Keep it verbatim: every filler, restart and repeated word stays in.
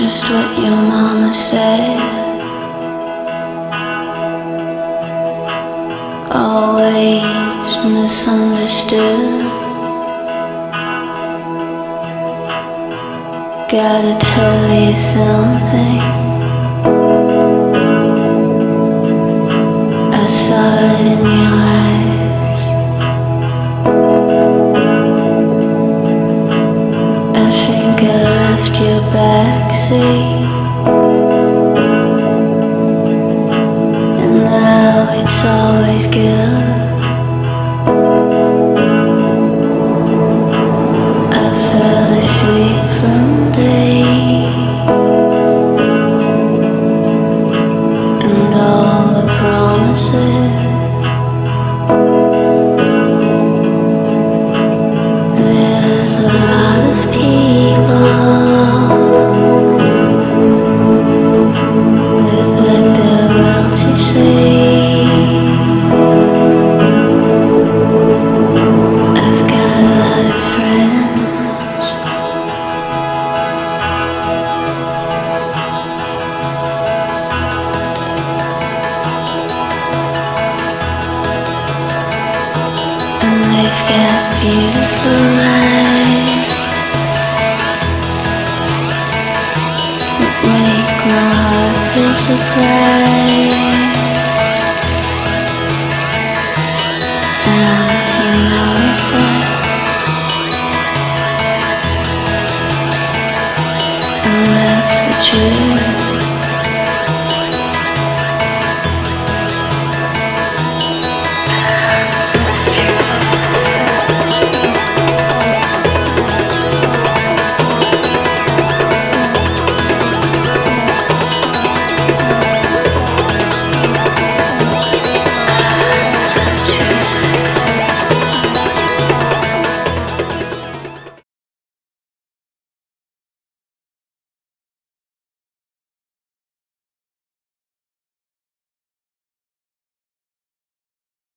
just what your mama said. Always misunderstood. Gotta tell you something. I saw it in your eyes. I think I left your backseat, and now it's always good. I fell asleep from day, and all the promises. There's a lot of people that let their wealthy say, I've got a lot of friends. And they've got beautiful lives that make my heart feel surprised. And you notice that, and that's the truth.